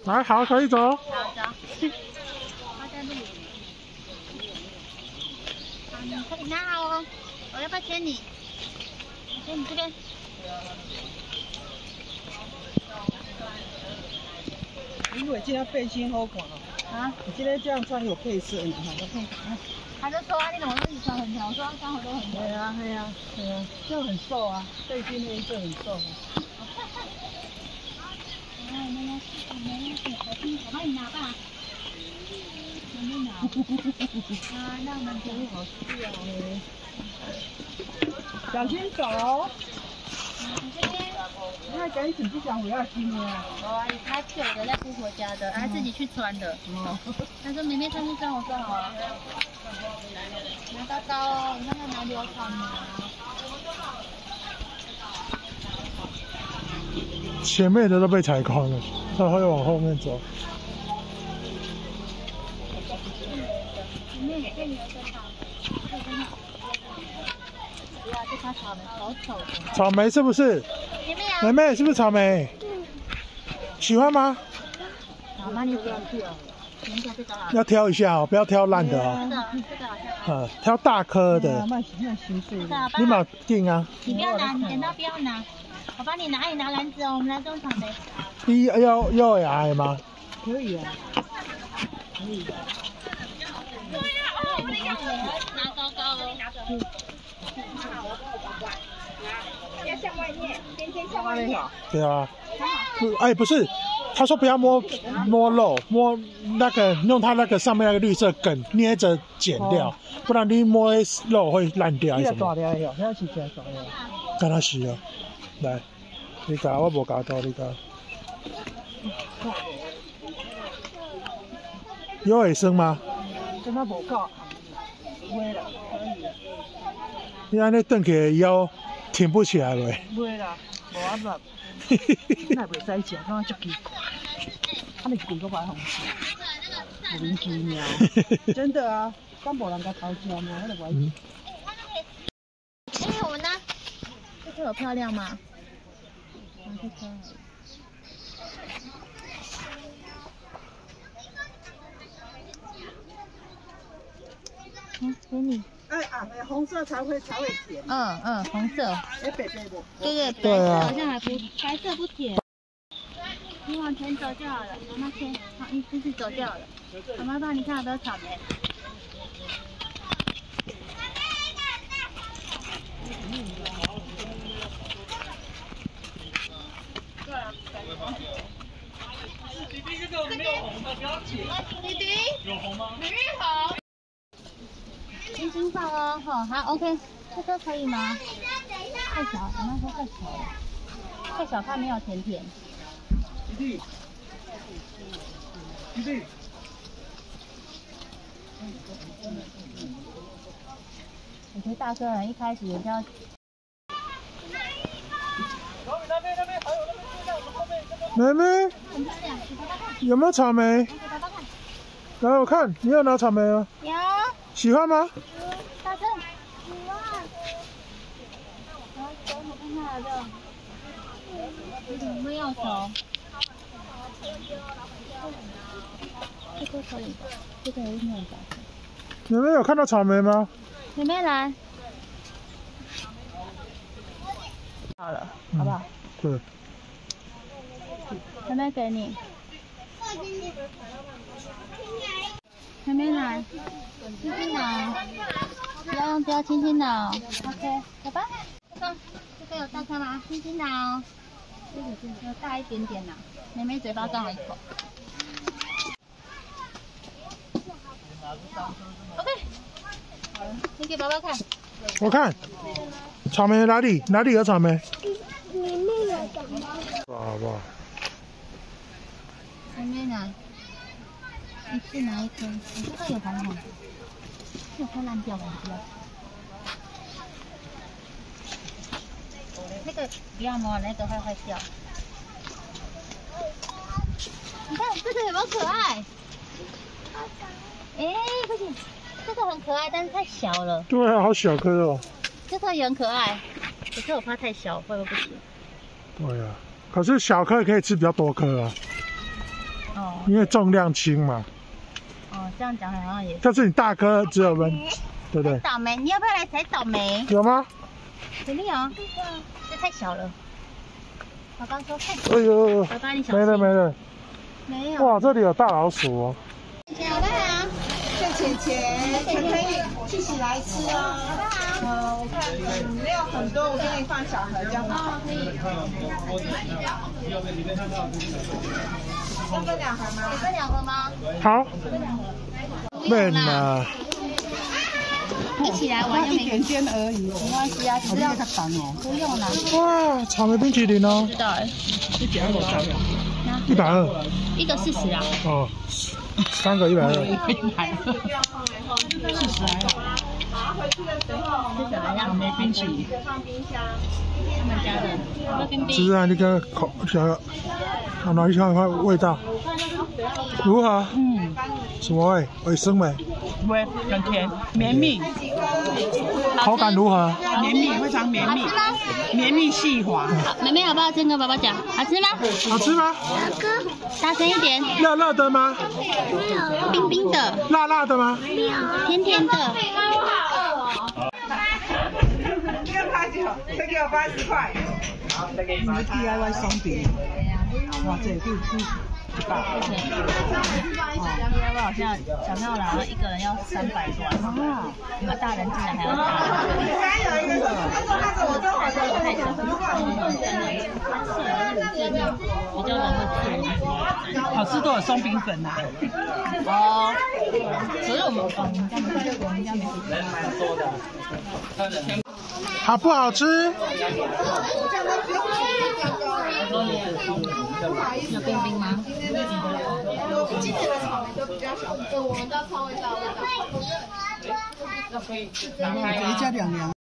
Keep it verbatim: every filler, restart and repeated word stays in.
来，好，可以走。 好走。他在录影。好，你可以拿好哦。我要不要牵你？我牵你这边。 因为这条背心好看哦。啊？你今天这样穿有配色呢，哈，都配色。 他就说啊，你怎么都一穿很条？我说刚好都很条。 对啊，对啊，对啊，就很瘦啊，背心的颜色很瘦啊。 然后那个那个手机，我帮你拿吧。能不拿？啊，那我们就好笑哎。 小心走。 这边。 那赶紧不想回要新的啊。 哦，他旧的在姑婆家的，他自己去穿的。哦。他说妹妹穿不穿？我说好啊。拿高高哦，你看看哪里有草莓啊？ 前面的都被采光了，然后又往后面走。 前面也可以有个草莓，不要这颗草莓好丑的。 草莓是不是？ 前面啊。 妹妹是不是草莓？嗯。喜欢吗？ 好，那你不要去哦。 要挑一下哦，不要挑烂的哦。 这个这个好像。 嗯，挑大颗的。 慢慢行水。 你买定啊？ 你不要拿，你剪刀不要拿，我帮你拿，你拿篮子哦，我们来种草莓。 第一要要矮吗？ 可以啊，可以。 对呀，哦，我要拿高高哦。要向外面，边边向外面。 对啊。哎，不是。他说不要摸摸肉，摸那个用他那个上面那个绿色梗捏着剪掉，哦、不然你摸肉会烂掉。什么？跟他洗了，来，你搞我无搞到，你搞。有卫生吗？ 跟他无够，没了，可以了。 你安尼蹬起来以后挺不起来了。 没啦，无法办。那袂使食，那足奇怪。他们几个白红色，莫名其妙。真的啊，刚无人家偷吃嘛，那个白。 嗯。 哎，我们呢？这颗有漂亮吗？啊，这颗。嗯，给你。 哎啊，红色才会才会甜。 嗯嗯，红色。 哎，白白不？ 对对，白色好像还不，白色不甜。你往前走就好了，妈妈先，好，你继续走就好了。妈妈帮你看有没有草莓。 弟弟这个没有红的，不要紧。 弟弟有红吗？ 没红。轻轻放哦，好，好 ，OK， 这颗可以吗？太小，妈妈说太小了，太小怕没有甜甜。 弟弟，弟弟。 我觉得大哥人一开始也是要。 那边那边还有那边就在我们后面这个。 妹妹，有没有草莓？来，我看你有拿草莓啊？ 有。 喜欢吗？ 大哥，喜欢。来，等我看看这。没有熟。这个可以，这个有一点大。 妹妹有看到草莓吗？ 妹妹来。好了，好不好？ 对。 妹妹给你。妹妹来，轻轻拿，不要用标，轻轻拿。OK， 走吧。这个这个有大颗吗？轻轻拿哦。这个有大一点点呐，妹妹嘴巴刚好一口。OK， 好了，你给爸爸看。 我看，草莓哪里哪里有草莓？ 里面有草莓。 好不好？ 妹妹来，你去拿一颗，你这个有红红的，这快烂掉了，不要。那个不要摸，那个会坏掉。你看这个有没有可爱？哎，不行，这个很可爱，但是太小了。 对啊，好小颗哦。 这颗也很可爱，可是我怕太小，会不会不行？ 对啊，可是小颗也可以吃比较多颗啊。 哦因为重量轻嘛。 哦，这样讲好像也。 但是你大颗只有我们，对不对？ 倒霉，你要不要来采倒霉？ 有吗？ 肯定有，这太小了。宝宝说太小。 哎呦， 宝宝你小心。 没了没了。 没有。 哇，这里有大老鼠哦。 好不好？ 谢谢钱，可可以一起来吃哦。 好不好？ 呃，我看嗯没有很多，我给你放小盒这样子。 哦，可以。 要分两盒吗？ 你分两盒吗？ 好。笨呐。 一起来玩又没一点点而已， 没关系啊，只要太烦哦。 不用啦。 哇，草莓冰淇淋哦。 不知道哎。 一点二张。 一百二。 一个四十啊。 哦，三个一百二。 一百二。四十来了。 这怎么样？ 没冰淇淋。 他们家的，要不要冰冰？ 吃啊，那个口小，啊，拿一下看味道，如何？ 嗯， 什么味？卫生味？ 味很甜，绵密， 口感如何？ 绵密，非常绵密，绵密细滑。 好，妹妹好不好？先跟宝宝讲，好吃吗？ 好吃吗？ 大声一点。 热热的吗？ 冰冰的。 辣辣的吗？ 甜甜的。 这个拍酒，这给我八十块。你们 D I Y 松饼，哇，这也可以可以不大。 哦 D I Y 好像小朋友来了，一个人要三百多啊，你们大人进来还要加。 还有一个，他说那个我正好的太小， 比较能够好吃都有松饼粉呐。 哦，所以我们哦，你们家没，我们家没。 好不好吃？ 有冰冰吗？ 今年的草莓都比较少，对，我们家超会大味道。 可以加两两。